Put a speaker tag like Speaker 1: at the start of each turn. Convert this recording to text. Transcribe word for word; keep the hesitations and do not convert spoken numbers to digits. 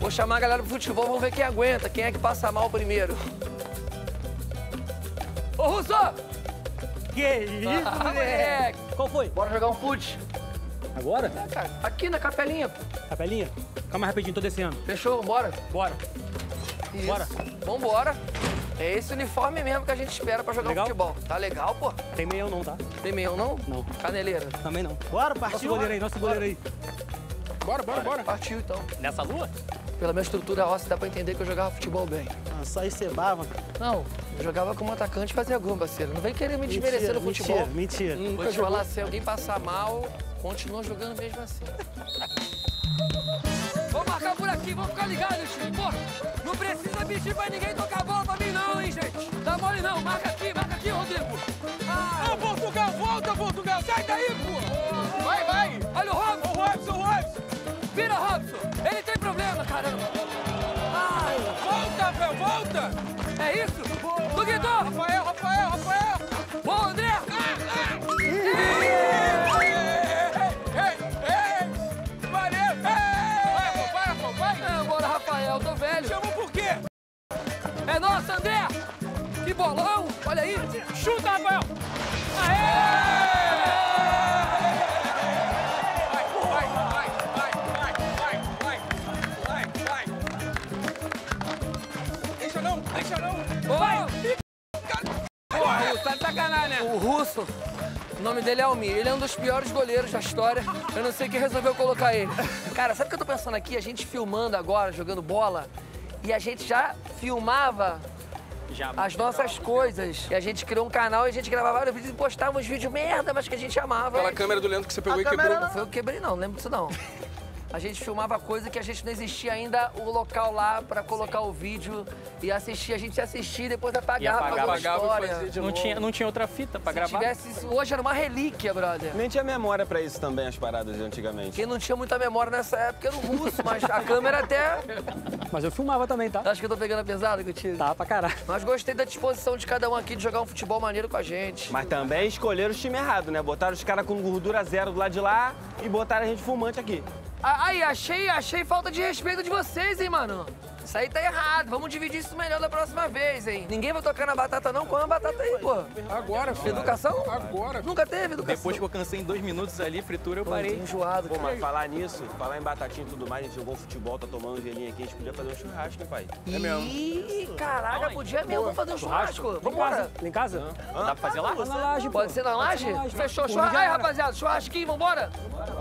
Speaker 1: Vou chamar a galera pro futebol, vamos ver quem aguenta, quem é que passa mal primeiro. Ô, Russo!
Speaker 2: Que isso,
Speaker 1: Ah,
Speaker 2: moleque? Qual foi?
Speaker 1: Bora jogar um fute.
Speaker 2: Agora?
Speaker 1: É, cara, aqui na capelinha.
Speaker 2: Capelinha? Calma rapidinho, tô descendo.
Speaker 1: Fechou? Bora?
Speaker 2: Bora.
Speaker 1: Isso.
Speaker 2: Bora.
Speaker 1: Vambora. É esse uniforme mesmo que a gente espera pra jogar
Speaker 2: Legal?
Speaker 1: um futebol. Tá legal, pô?
Speaker 2: Tem meião não, tá?
Speaker 1: Tem meião, não?
Speaker 2: Não.
Speaker 1: Caneleira.
Speaker 2: Também não. Bora, partiu. Nosso goleiro aí, nosso goleiro aí.
Speaker 3: Bora, bora, bora.
Speaker 1: Partiu, então.
Speaker 2: Nessa lua?
Speaker 1: Pela minha estrutura óssea, dá pra entender que eu jogava futebol bem.
Speaker 4: Ah, só aí cebava.
Speaker 1: Não, eu jogava como atacante e fazia gol, parceiro. Não vem querer me desmerecer no futebol.
Speaker 4: Mentira, mentira.
Speaker 1: Vou te falar, se alguém passar mal, continua jogando mesmo assim. Vamos marcar por aqui, vamos ficar ligados, time. Pô, não precisa pedir pra ninguém tocar a bola pra mim não, hein, gente. Dá mole não, marca aqui, marca aqui, Rodrigo. Ah,
Speaker 3: Ô, Portugal, volta, Portugal. Sai daí, pô. Vai, vai.
Speaker 1: olha o Robson.
Speaker 3: Ô, Robson, Robson.
Speaker 1: Vira, Robson. Ele tem problema, caramba. Ai,
Speaker 3: Volta, velho, volta.
Speaker 1: é isso? Duguidor.
Speaker 3: Rafael, Rafael, Rafael.
Speaker 1: Bom, André.
Speaker 3: Ei, ei, valeu. Ei. Vai, vai, vai, vai.
Speaker 1: É, bora, Rafael, tô velho.
Speaker 3: Chamou por quê?
Speaker 1: É nosso, André. Que bolão. Olha aí.
Speaker 3: Chuta, Rafael. Aê! Vai, vai, vai, vai, vai, vai, vai, vai, vai. Deixa não, deixa não.
Speaker 1: Vai.
Speaker 3: Porra, tá de sacanagem, né?
Speaker 1: O Russo, o nome dele é Almir. Ele é um dos piores goleiros da história. Eu não sei quem resolveu colocar ele. Cara, sabe o que eu tô pensando aqui? A gente filmando agora, jogando bola, e a gente já filmava
Speaker 2: Já.
Speaker 1: as nossas coisas. E a gente criou um canal e a gente gravava vários vídeos e postava uns vídeos merda, mas que a gente amava.
Speaker 3: Aquela câmera do Leandro que você pegou
Speaker 1: A
Speaker 3: e
Speaker 1: câmera
Speaker 3: quebrou.
Speaker 1: não foi eu que quebrei, não. Não lembro disso, não. A gente filmava coisa que a gente não existia ainda o local lá pra colocar o vídeo e assistir. A gente assistia e depois apagava,
Speaker 2: apagava,
Speaker 1: pra
Speaker 3: apagava e
Speaker 1: história.
Speaker 3: fazia de
Speaker 2: Não
Speaker 3: novo.
Speaker 2: tinha, não tinha outra fita pra
Speaker 1: Se
Speaker 2: gravar?
Speaker 1: tivesse isso hoje, era uma relíquia, brother.
Speaker 5: Nem tinha memória pra isso também, as paradas de antigamente.
Speaker 1: Quem não tinha muita memória nessa época era o Russo, mas a câmera até...
Speaker 2: Mas eu filmava também, tá?
Speaker 1: Acho que eu tô pegando a pesada contigo.
Speaker 2: Tá pra caralho.
Speaker 1: Mas gostei da disposição de cada um aqui de jogar um futebol maneiro com a gente.
Speaker 5: Mas também escolheram o time errado, né? Botaram os caras com gordura zero do lado de lá e botaram a gente fumante aqui.
Speaker 1: Ah, aí, achei, achei falta de respeito de vocês, hein, mano? Isso aí tá errado. Vamos dividir isso melhor da próxima vez, hein? Ninguém vai tocar na batata, não? Come a batata aí, pô.
Speaker 3: Agora, filho.
Speaker 1: Educação?
Speaker 3: Agora.
Speaker 1: Nunca teve educação.
Speaker 2: Depois que eu cansei em dois minutos ali, fritura, eu
Speaker 1: Pô,
Speaker 2: parei.
Speaker 1: tô enjoado,
Speaker 5: Pô,
Speaker 1: cara.
Speaker 5: mas falar nisso, falar em batatinha e tudo mais, a gente jogou futebol, tá tomando um gelinho aqui, a gente podia fazer um churrasco, hein, pai?
Speaker 3: É mesmo.
Speaker 1: Ih, caraca, podia mesmo. Vamos fazer um churrasco.
Speaker 2: Lá em
Speaker 1: Vambora.
Speaker 2: casa? Lá em casa? Dá pra fazer lá? Na laje, pô.
Speaker 1: Pode ser na laje?
Speaker 2: Na laje,
Speaker 1: Fechou,
Speaker 2: pô,
Speaker 1: churrasco.
Speaker 2: já
Speaker 1: Aí,
Speaker 2: era.
Speaker 1: rapaziada, churrasquinho, vambora?